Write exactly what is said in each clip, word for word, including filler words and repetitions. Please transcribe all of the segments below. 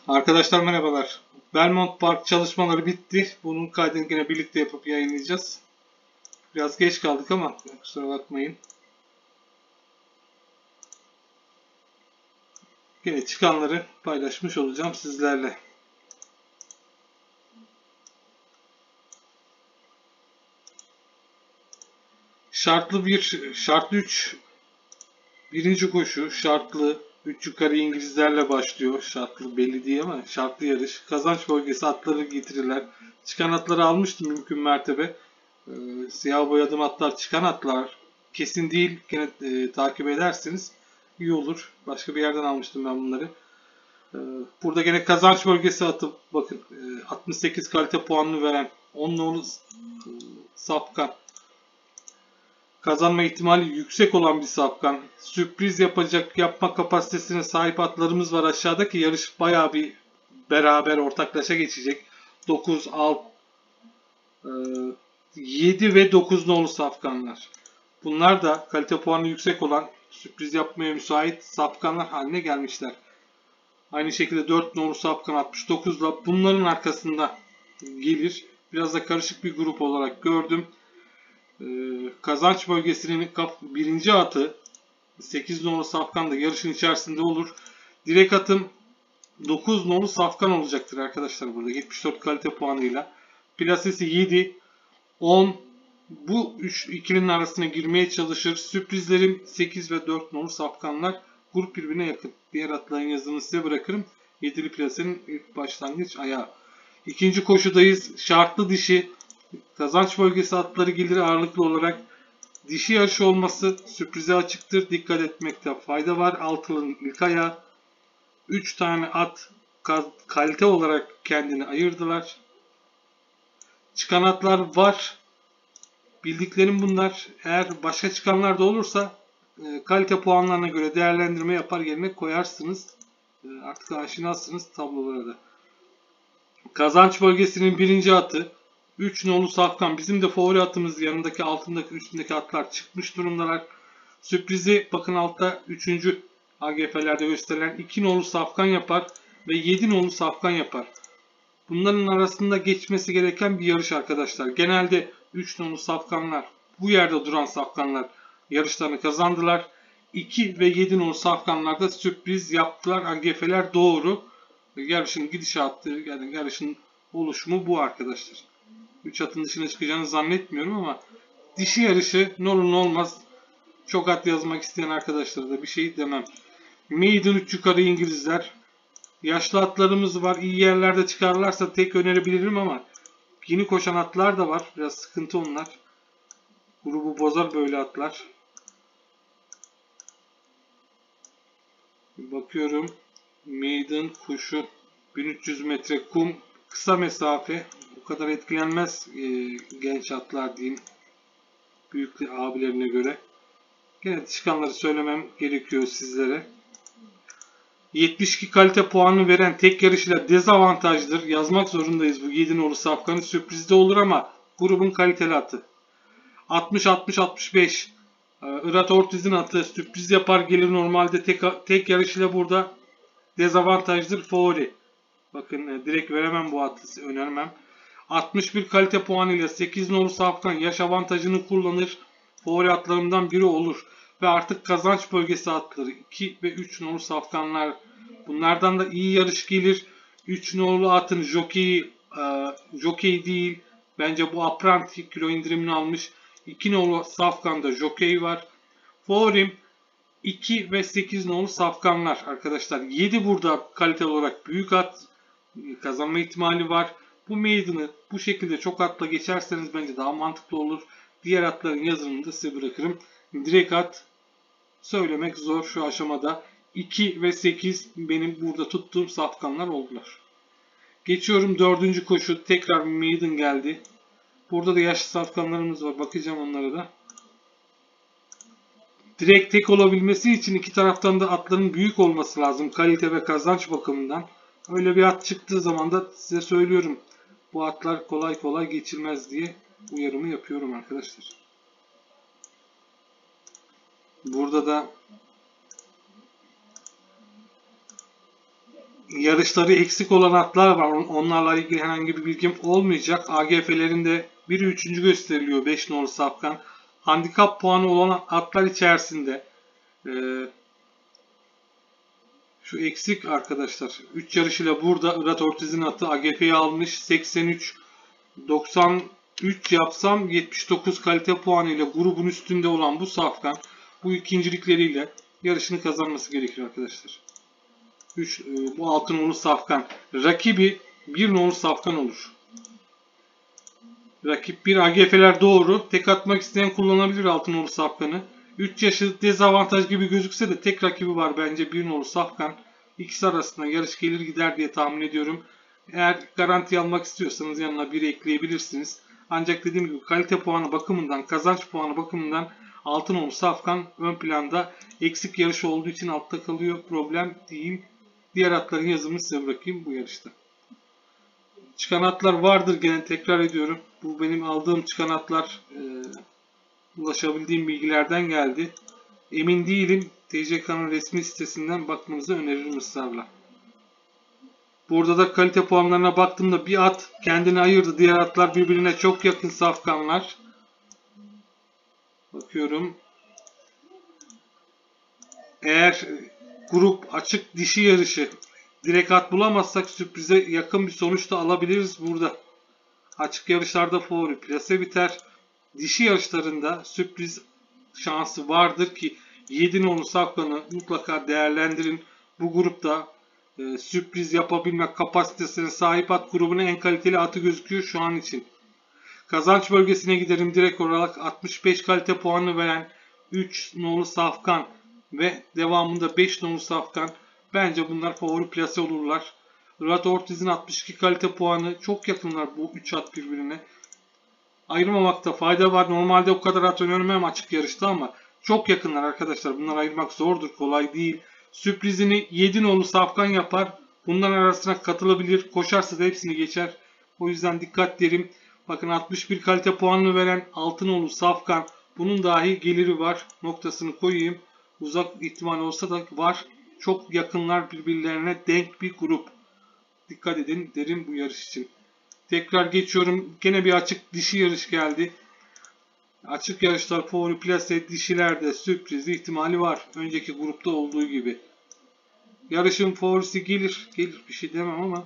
Arkadaşlar merhabalar. Belmont Park çalışmaları bitti. Bunun kaydını yine birlikte yapıp yayınlayacağız. Biraz geç kaldık ama kusura bakmayın. Yine çıkanları paylaşmış olacağım sizlerle. Şartlı bir, şartlı üç, birinci koşu, şartlı üç yukarı İngilizlerle başlıyor. Şartlı belli değil ama şartlı yarış. Kazanç bölgesi atları getirirler. Çıkan atları almıştım mümkün mertebe. Ee, siyah boyadım atlar, çıkan atlar. Kesin değil. Gene e, takip ederseniz iyi olur. Başka bir yerden almıştım ben bunları. Ee, burada gene kazanç bölgesi atıp bakın e, altmış sekiz kalite puanını veren on nolu e, Safkan. Kazanma ihtimali yüksek olan bir Safkan. Sürpriz yapacak, yapma kapasitesine sahip atlarımız var aşağıdaki. Yarış bayağı bir beraber ortaklaşa geçecek. dokuz, altı, yedi ve dokuz nolu Safkanlar. Bunlar da kalite puanı yüksek olan, sürpriz yapmaya müsait Safkanlar haline gelmişler. Aynı şekilde dört nolu Safkan altmış dokuzla bunların arkasında gelir. Biraz da karışık bir grup olarak gördüm. Ee, kazanç bölgesinin birinci atı sekiz nolu Safkan da yarışın içerisinde olur. Direkt atım dokuz nolu Safkan olacaktır arkadaşlar burada yetmiş dört kalite puanıyla. Plasesi yedi, on, bu üç ikilinin arasına girmeye çalışır. Sürprizlerim sekiz ve dört nolu Safkanlar. Grup birbirine yakın. Diğer atların yazını size bırakırım. yedili plasenin ilk başlangıç ayağı. İkinci koşudayız. Şartlı dişi. Kazanç bölgesi atları gelir ağırlıklı olarak. Dişi yarışı olması sürprize açıktır. Dikkat etmekte fayda var. Altılının ilk ayağı. üç tane at kalite olarak kendini ayırdılar. Çıkan atlar var. Bildiklerim bunlar. Eğer başka çıkanlar da olursa e, kalite puanlarına göre değerlendirme yapar yerine koyarsınız. E, artık aşinasınız tablolara da. Kazanç bölgesinin birinci atı üç nolu Safkan. Bizim de favori atımız yanındaki altındaki üstündeki atlar çıkmış durumdalar. Sürprizi bakın altta üçüncü A G F'lerde gösterilen iki nolu Safkan yapar ve yedi nolu Safkan yapar. Bunların arasında geçmesi gereken bir yarış arkadaşlar. Genelde üç nolu Safkanlar, bu yerde duran Safkanlar yarışlarını kazandılar. iki ve yedi nolu Safkanlar da sürpriz yaptılar. A G F'ler doğru. Yarışın gidişatı, yani yarışın oluşumu bu arkadaşlar. üç atın dışına çıkacağını zannetmiyorum ama dişi yarışı ne olur ne olmaz. Çok at yazmak isteyen arkadaşlara da bir şey demem. Maiden üç yukarı İngilizler. Yaşlı atlarımız var. İyi yerlerde çıkarlarsa tek önerebilirim ama yeni koşan atlar da var. Biraz sıkıntı onlar. Grubu bozar böyle atlar. Bakıyorum. Maiden kuşu bin üç yüz metre kum. Kısa mesafe. Bu kadar etkilenmez e, genç atlar diyeyim. Büyük abilerine göre. Gene çıkanları söylemem gerekiyor sizlere. yetmiş iki kalite puanı veren tek yarışıyla dezavantajdır. Yazmak zorundayız bu yedi nolu Safkan'ı. Sürprizde olur ama grubun kaliteli atı. altmış altmış altmış beş Irat Ortiz'in atı sürpriz yapar gelir normalde tek, tek yarışıyla burada dezavantajdır. Favori. Bakın direkt veremem bu atı, önermem. altmış bir kalite puanıyla sekiz nolu Safkan yaş avantajını kullanır. Favori atlarımdan biri olur. Ve artık kazanç bölgesi atları iki ve üç nolu Safkanlar. Bunlardan da iyi yarış gelir. üç nolu atın jokeyi, e, jokey değil. Bence bu apranti kilo indirimini almış. iki nolu Safkan'da jokey var. Favorim iki ve sekiz nolu Safkanlar arkadaşlar. yedi burada kalite olarak büyük at. Kazanma ihtimali var. Bu maiden'ı bu şekilde çok atla geçerseniz bence daha mantıklı olur. Diğer atların yazımını da size bırakırım. Direkt at söylemek zor şu aşamada. iki ve sekiz benim burada tuttuğum Safkanlar oldular. Geçiyorum dördüncü koşu. Tekrar maiden geldi. Burada da yaşlı Safkanlarımız var. Bakacağım onlara da. Direkt tek olabilmesi için iki taraftan da atların büyük olması lazım. Kalite ve kazanç bakımından. Öyle bir at çıktığı zaman da size söylüyorum. Bu atlar kolay kolay geçilmez diye uyarımı yapıyorum arkadaşlar. Burada da yarışları eksik olan atlar var. Onlarla ilgili herhangi bir bilgim olmayacak. A G F'lerinde biri üçüncü gösteriliyor beş nolu safkan. Handikap puanı olan atlar içerisinde e, şu eksik arkadaşlar. üç yarışıyla burada Irat Ortiz'in atı A G F'yi almış. seksen üç doksan üç yapsam yetmiş dokuz kalite puanıyla grubun üstünde olan bu safkan bu ikincilikleriyle yarışını kazanması gerekir arkadaşlar. üç, bu altı nolu safkan. Rakibi bir nolu safkan olur. Rakip bir A G F'ler doğru. Tek atmak isteyen kullanabilir altı nolu safkanı. üç yaşı dezavantaj gibi gözükse de tek rakibi var bence bir nolu safkan. İkisi arasında yarış gelir gider diye tahmin ediyorum. Eğer garanti almak istiyorsanız yanına biri ekleyebilirsiniz. Ancak dediğim gibi kalite puanı bakımından, kazanç puanı bakımından altı nolu safkan ön planda. Eksik yarış olduğu için altta kalıyor. Problem değil. Diğer atların yazımını size bırakayım bu yarışta. Çıkan atlar vardır gene tekrar ediyorum. Bu benim aldığım çıkan atlar e, ulaşabildiğim bilgilerden geldi. Emin değilim. T C K'nın resmi sitesinden bakmanızı öneririm ısrarla. Burada da kalite puanlarına baktığımda bir at kendini ayırdı. Diğer atlar birbirine çok yakın safkanlar. Bakıyorum. Eğer grup açık dişi yarışı direkt at bulamazsak sürprize yakın bir sonuç da alabiliriz burada. Açık yarışlarda favori plase biter. Dişi yarışlarında sürpriz şansı vardır ki yedi nolu safkanı mutlaka değerlendirin. Bu grupta e, sürpriz yapabilmek kapasitesine sahip at grubunun en kaliteli atı gözüküyor şu an için. Kazanç bölgesine giderim direkt olarak altmış beş kalite puanı veren üç nolu safkan ve devamında beş nolu safkan. Bence bunlar favori plase olurlar. Irat Ortiz'in altmış iki kalite puanı çok yakınlar bu üç at birbirine. Ayırmamakta fayda var. Normalde o kadar at önermem açık yarışta ama çok yakınlar arkadaşlar. Bunları ayırmak zordur. Kolay değil. Sürprizini yedi nolu safkan yapar. Bunların arasına katılabilir. Koşarsa da hepsini geçer. O yüzden dikkat derim. Bakın altmış bir kalite puanını veren altı nolu safkan. Bunun dahi geliri var. Noktasını koyayım. Uzak ihtimal olsa da var. Çok yakınlar birbirlerine denk bir grup. Dikkat edin derim bu yarış için. Tekrar geçiyorum. Gene bir açık dişi yarış geldi. Açık yarışlar favori plase dişilerde sürpriz ihtimali var. Önceki grupta olduğu gibi. Yarışın favorisi gelir. Gelir bir şey demem ama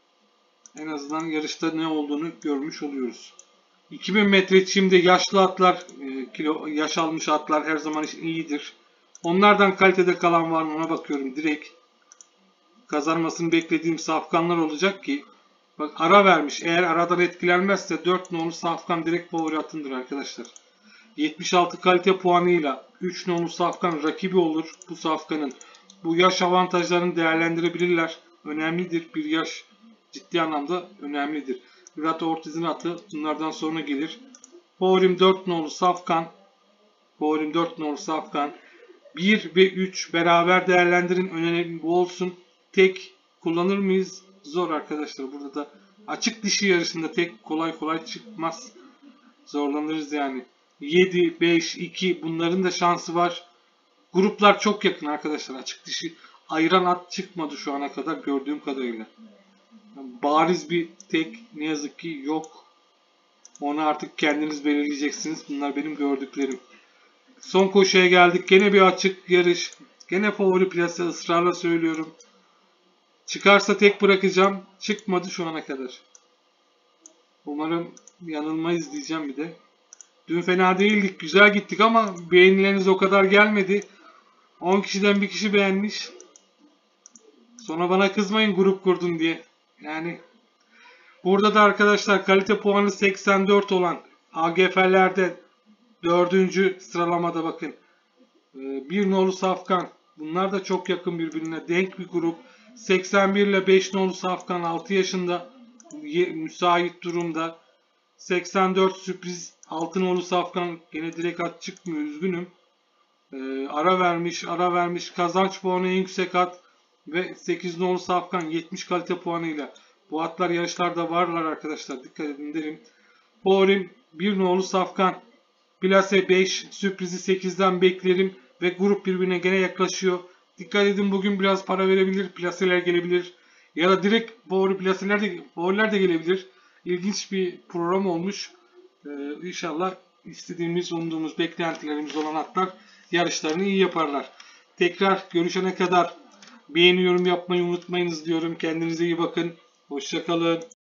en azından yarışta ne olduğunu görmüş oluyoruz. iki bin metre çimde yaşlı atlar, kilo yaş almış atlar her zaman için iyidir. Onlardan kalitede kalan var mı ona bakıyorum direkt. Kazanmasını beklediğim safkanlar olacak ki bak ara vermiş. Eğer aradan etkilenmezse dört nolu safkan direkt favori atındır arkadaşlar. yetmiş altı kalite puanıyla üç nolu safkan rakibi olur bu safkanın. Bu yaş avantajlarını değerlendirebilirler. Önemlidir. Bir yaş ciddi anlamda önemlidir. Irat Ortiz'in atı bunlardan sonra gelir. Favorim dört nolu safkan. Favorim dört nolu safkan. bir ve üç beraber değerlendirin. Önemli bu olsun. Tek kullanır mıyız? Zor arkadaşlar. Burada da açık dişi yarışında tek kolay kolay çıkmaz. Zorlanırız yani. yedi, beş, iki bunların da şansı var. Gruplar çok yakın arkadaşlar. Açık dişi ayıran at çıkmadı şu ana kadar gördüğüm kadarıyla. Bariz bir tek ne yazık ki yok. Onu artık kendiniz belirleyeceksiniz. Bunlar benim gördüklerim. Son koşuya geldik. Gene bir açık yarış. Gene favori plase ısrarla söylüyorum. Çıkarsa tek bırakacağım. Çıkmadı şu ana kadar. Umarım yanılmayız diyeceğim bir de. Dün fena değildik. Güzel gittik ama beğenileriniz o kadar gelmedi. on kişiden bir kişi beğenmiş. Sonra bana kızmayın grup kurdun diye. Yani burada da arkadaşlar kalite puanı seksen dört olan A G F'lerde dördüncü sıralamada bakın. bir nolu safkan. Bunlar da çok yakın birbirine. Denk bir grup. seksen bir ile beş nolu safkan altı yaşında. Müsait durumda. seksen dört sürpriz altı nolu safkan. Gene direkt at çıkmıyor. Üzgünüm. Ee, ara vermiş. Ara vermiş. Kazanç puanı en yüksek at. Ve sekiz nolu safkan yetmiş kalite puanıyla. Bu atlar yarışlarda varlar arkadaşlar. Dikkat edin derim. Favorim bir nolu safkan. Plase beş. Sürprizi sekizden beklerim. Ve grup birbirine gene yaklaşıyor. Dikkat edin, bugün biraz para verebilir, plaseler gelebilir. Ya da direkt favori plaseler de, favoriler de gelebilir. İlginç bir program olmuş. Ee, inşallah istediğimiz, umduğumuz, beklentilerimiz olan atlar yarışlarını iyi yaparlar. Tekrar görüşene kadar beğeni, yorum yapmayı unutmayınız diyorum. Kendinize iyi bakın. Hoşça kalın.